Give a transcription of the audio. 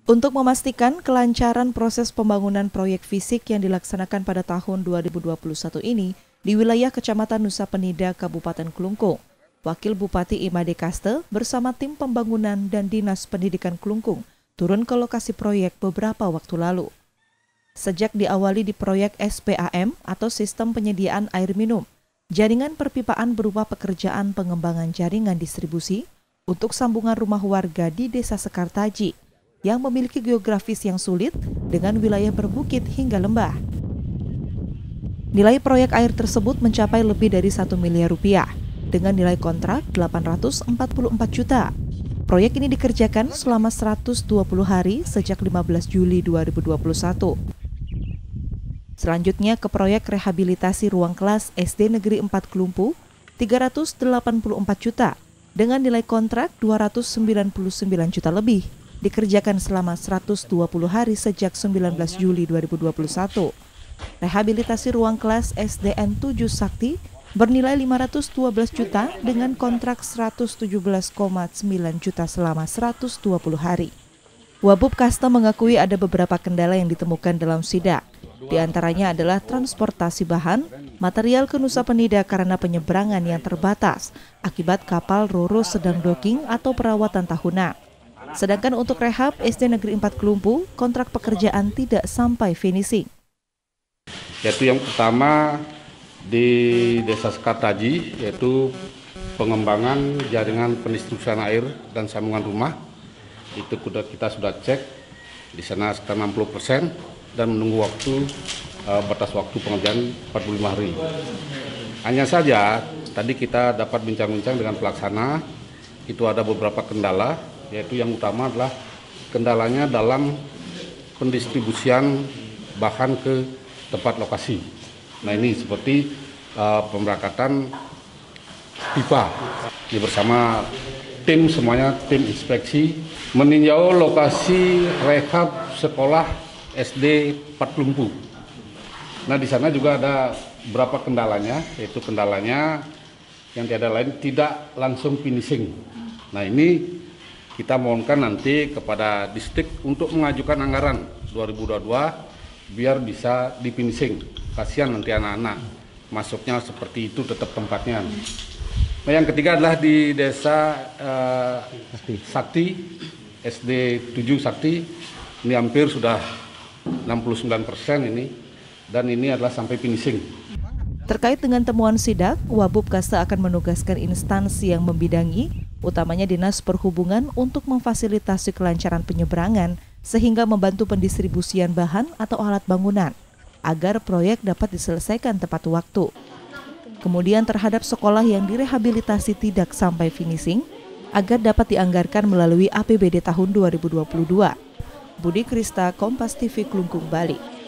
Untuk memastikan kelancaran proses pembangunan proyek fisik yang dilaksanakan pada tahun 2021 ini di wilayah Kecamatan Nusa Penida, Kabupaten Klungkung, Wakil Bupati Imade Kaste bersama tim pembangunan dan Dinas Pendidikan Klungkung turun ke lokasi proyek beberapa waktu lalu. Sejak diawali di proyek SPAM atau Sistem Penyediaan Air Minum, jaringan perpipaan berupa pekerjaan pengembangan jaringan distribusi untuk sambungan rumah warga di Desa Sekartaji yang memiliki geografis yang sulit dengan wilayah berbukit hingga lembah. Nilai proyek air tersebut mencapai lebih dari 1 miliar rupiah dengan nilai kontrak 844 juta. Proyek ini dikerjakan selama 120 hari sejak 15 Juli 2021. Selanjutnya ke proyek rehabilitasi ruang kelas SD Negeri 4 Klumpu 384 juta dengan nilai kontrak 299 juta lebih. Dikerjakan selama 120 hari sejak 19 Juli 2021. Rehabilitasi ruang kelas SDN 7 Sakti bernilai 512 juta dengan kontrak 117,9 juta selama 120 hari. Wabub Kaste mengakui ada beberapa kendala yang ditemukan dalam sidak. Di antaranya adalah transportasi bahan, material ke Nusa Penida karena penyeberangan yang terbatas akibat kapal Roro sedang docking atau perawatan tahunan. Sedangkan untuk rehab SD Negeri 4 Klumpu, kontrak pekerjaan tidak sampai finishing. Yaitu yang pertama di Desa Sekartaji, yaitu pengembangan jaringan pendistribusian air dan sambungan rumah. Itu kita sudah cek, di sana sekitar 60% dan menunggu batas waktu pengerjaan 45 hari. Hanya saja, tadi kita dapat bincang-bincang dengan pelaksana, itu ada beberapa kendala, yaitu yang utama adalah kendalanya dalam pendistribusian bahan ke tempat lokasi. Nah ini seperti pemberangkatan pipa. Ini bersama tim semuanya, tim inspeksi, meninjau lokasi rehab sekolah SD 4 Klumpu. Nah di sana juga ada beberapa kendalanya, yaitu kendalanya yang tiada lain tidak langsung finishing. Nah ini kita mohonkan nanti kepada distrik untuk mengajukan anggaran 2022 biar bisa di-finishing. Kasihan nanti anak-anak masuknya seperti itu tetap tempatnya. Nah, yang ketiga adalah di Desa Sakti, SD 7 Sakti, ini hampir sudah 69% ini, dan ini adalah sampai finishing. Terkait dengan temuan sidak, Wabub Kaste akan menugaskan instansi yang membidangi, utamanya Dinas Perhubungan untuk memfasilitasi kelancaran penyeberangan sehingga membantu pendistribusian bahan atau alat bangunan agar proyek dapat diselesaikan tepat waktu. Kemudian terhadap sekolah yang direhabilitasi tidak sampai finishing agar dapat dianggarkan melalui APBD tahun 2022. Budi Krista, Kompas TV, Klungkung, Bali.